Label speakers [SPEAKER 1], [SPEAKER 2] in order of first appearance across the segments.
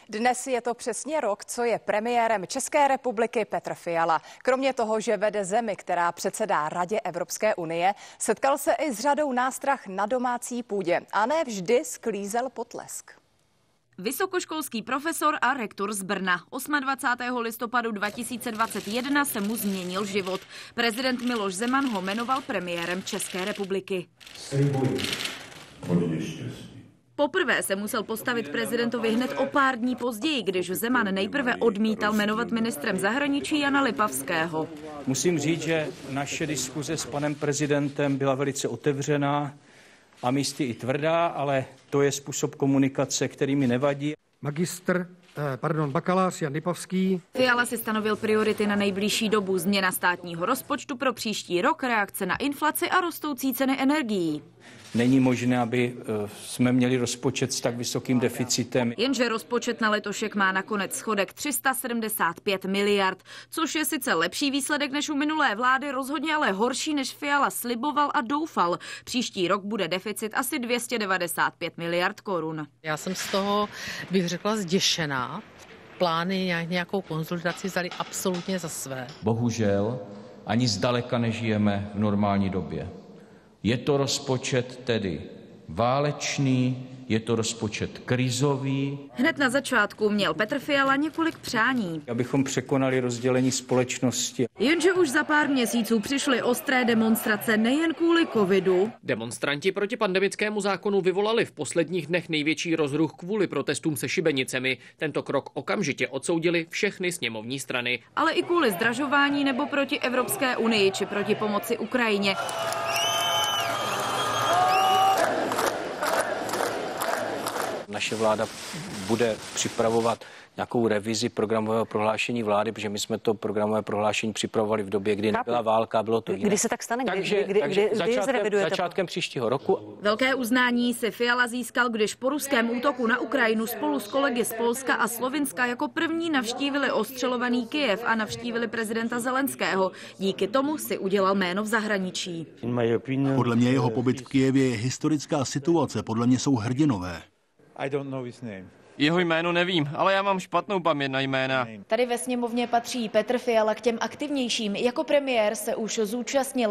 [SPEAKER 1] Dnes je to přesně rok, co je premiérem České republiky Petr Fiala. Kromě toho, že vede zemi, která předsedá Radě Evropské unie, setkal se i s řadou nástrah na domácí půdě a ne vždy sklízel potlesk.
[SPEAKER 2] Vysokoškolský profesor a rektor z Brna. 28. listopadu 2021 se mu změnil život. Prezident Miloš Zeman ho jmenoval premiérem České republiky. Poprvé se musel postavit prezidentovi hned o pár dní později, když Zeman nejprve odmítal jmenovat ministrem zahraničí Jana Lipavského.
[SPEAKER 3] Musím říct, že naše diskuze s panem prezidentem byla velice otevřená a místy i tvrdá, ale to je způsob komunikace, který mi nevadí.
[SPEAKER 4] Bakalář Jan Lipavský.
[SPEAKER 2] Fiala si stanovil priority na nejbližší dobu: změna státního rozpočtu pro příští rok, reakce na inflaci a rostoucí ceny energií.
[SPEAKER 3] Není možné, aby jsme měli rozpočet s tak vysokým deficitem.
[SPEAKER 2] Jenže rozpočet na letošek má nakonec schodek 375 miliard, což je sice lepší výsledek než u minulé vlády, rozhodně ale horší, než Fiala sliboval a doufal. Příští rok bude deficit asi 295 miliard korun.
[SPEAKER 5] Já jsem z toho, bych řekla, zděšená. Plány nějakou konzultaci vzali absolutně za své.
[SPEAKER 3] Bohužel ani zdaleka nežijeme v normální době. Je to rozpočet tedy válečný, je to rozpočet krizový.
[SPEAKER 2] Hned na začátku měl Petr Fiala několik přání.
[SPEAKER 3] Abychom překonali rozdělení společnosti.
[SPEAKER 2] Jenže už za pár měsíců přišly ostré demonstrace nejen kvůli covidu.
[SPEAKER 6] Demonstranti proti pandemickému zákonu vyvolali v posledních dnech největší rozruch kvůli protestům se šibenicemi. Tento krok okamžitě odsoudili všechny sněmovní strany.
[SPEAKER 2] Ale i kvůli zdražování nebo proti Evropské unii či proti pomoci Ukrajině.
[SPEAKER 3] Naše vláda bude připravovat nějakou revizi programového prohlášení vlády, protože my jsme to programové prohlášení připravovali v době, kdy nebyla válka, bylo to jiné.
[SPEAKER 7] Kdy se tak stane?
[SPEAKER 3] Takže začátkem příštího roku.
[SPEAKER 2] Velké uznání si Fiala získal, když po ruském útoku na Ukrajinu spolu s kolegy z Polska a Slovinska jako první navštívili ostřelovaný Kyjev a navštívili prezidenta Zelenského. Díky tomu si udělal jméno v zahraničí.
[SPEAKER 8] Podle mě jeho pobyt v Kyjevě je historická situace, podle mě jsou hrdinové.
[SPEAKER 6] Jeho jméno nevím, ale já mám špatnou paměť na jména.
[SPEAKER 2] Tady ve sněmovně patří Petr Fiala k těm aktivnějším. Jako premiér se už zúčastnil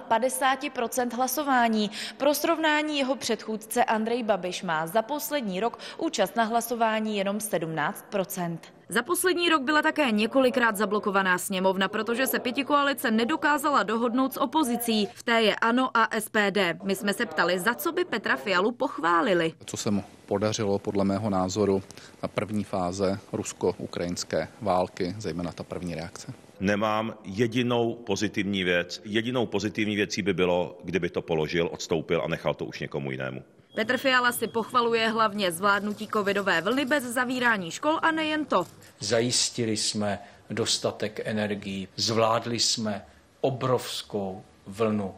[SPEAKER 2] 57% hlasování. Pro srovnání jeho předchůdce Andrej Babiš má za poslední rok účast na hlasování jenom 17%. Za poslední rok byla také několikrát zablokovaná sněmovna, protože se pětikoalice nedokázala dohodnout s opozicí. V té je ANO a SPD. My jsme se ptali, za co by Petra Fialu pochválili.
[SPEAKER 9] Co se mu podařilo, podle mého názoru, na první fáze rusko-ukrajinské války, zejména ta první reakce.
[SPEAKER 10] Nemám jedinou pozitivní věc. Jedinou pozitivní věcí by bylo, kdyby to položil, odstoupil a nechal to už někomu jinému.
[SPEAKER 2] Petr Fiala si pochvaluje hlavně zvládnutí covidové vlny bez zavírání škol a nejen to.
[SPEAKER 3] Zajistili jsme dostatek energií, zvládli jsme obrovskou vlnu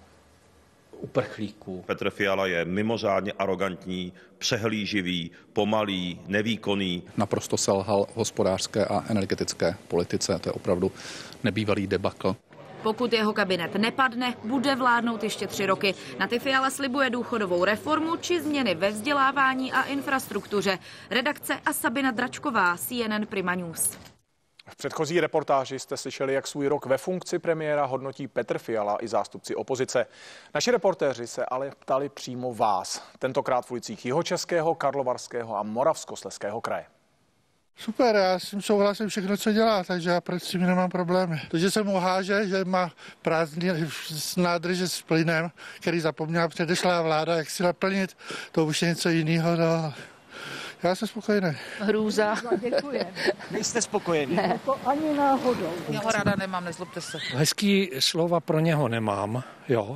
[SPEAKER 3] uprchlíků.
[SPEAKER 10] Petr Fiala je mimořádně arrogantní, přehlíživý, pomalý, nevýkonný.
[SPEAKER 9] Naprosto selhal v hospodářské a energetické politice. To je opravdu nebývalý debakl.
[SPEAKER 2] Pokud jeho kabinet nepadne, bude vládnout ještě 3 roky. Na ty Fiala slibuje důchodovou reformu či změny ve vzdělávání a infrastruktuře. Redakce a Sabina Dračková, CNN Prima News.
[SPEAKER 11] V předchozí reportáži jste slyšeli, jak svůj rok ve funkci premiéra hodnotí Petr Fiala i zástupci opozice. Naši reportéři se ale ptali přímo vás. Tentokrát v ulicích Jihočeského, Karlovarského a Moravskoslezského kraje.
[SPEAKER 4] Super, já s tím souhlasím všechno, co dělá, takže já s tím nemám problémy. To, že se mu háže, že má prázdný nádrže s plynem, který zapomněla předešlá vláda, jak si naplnit, to už je něco jiného. No. Já jsem spokojený.
[SPEAKER 7] Hrůza.
[SPEAKER 12] Děkuji.
[SPEAKER 11] Nejste spokojený?
[SPEAKER 12] Ne. To ani náhodou.
[SPEAKER 5] Já ho ráda nemám, nezlobte se.
[SPEAKER 13] Hezký slova pro něho nemám, jo,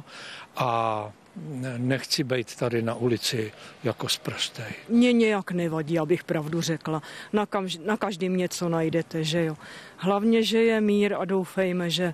[SPEAKER 13] a nechci být tady na ulici jako sprostej.
[SPEAKER 12] Mně nějak nevadí, abych pravdu řekla. Na každém něco najdete, že jo. Hlavně, že je mír a doufejme, že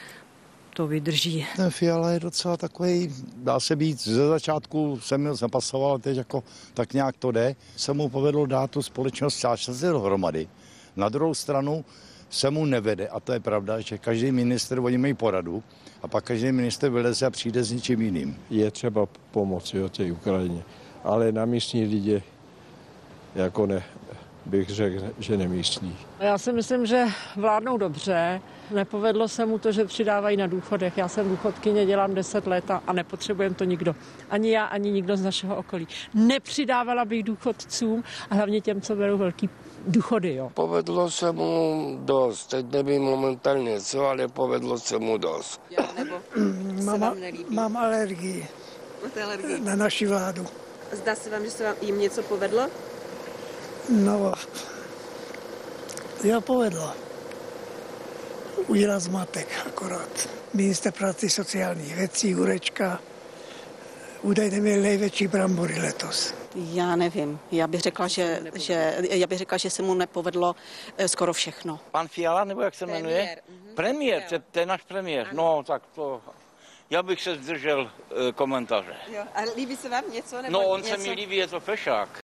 [SPEAKER 12] to vydrží.
[SPEAKER 14] Ten Fiala je docela takový, dá se být, ze začátku jsem měl zapasoval, teď jako tak nějak to jde. Se mu povedlo dát tu společnost částce dohromady. Na druhou stranu se mu nevede, a to je pravda, že každý minister, oni mají poradu, a pak každý minister vyleze a přijde s něčím jiným.
[SPEAKER 15] Je třeba pomoci o té Ukrajině, ale na místní lidi jako
[SPEAKER 7] bych řekl, že nemístní.
[SPEAKER 12] Já si myslím, že vládnou dobře. Nepovedlo se mu to, že přidávají na důchodech. Já jsem důchodkyně, dělám 10 let a nepotřebujeme to nikdo. Ani já, ani nikdo z našeho okolí. Nepřidávala bych důchodcům a hlavně těm, co berou velký důchody. Jo.
[SPEAKER 15] Povedlo se mu dost. Teď nevím momentálně co, ale povedlo se mu dost.
[SPEAKER 16] Mám alergii.
[SPEAKER 17] Máte alergii?
[SPEAKER 16] Na naši vládu.
[SPEAKER 17] Zdá se vám, že se vám jim něco povedlo?
[SPEAKER 16] No, jo, povedlo. Udělal zmatek akorát. Ministr práce sociálních věcí Jurečka údajně měl největší brambory letos.
[SPEAKER 17] Já nevím. Já bych řekla, že se mu nepovedlo skoro všechno.
[SPEAKER 18] Pan Fiala, nebo jak se jmenuje? Premiér, to je náš premiér. Ano. No, tak to... Já bych se zdržel komentáře.
[SPEAKER 17] Jo, a líbí se vám něco? Nebo
[SPEAKER 18] no, on
[SPEAKER 17] něco?
[SPEAKER 18] se mi líbí, je to fešák.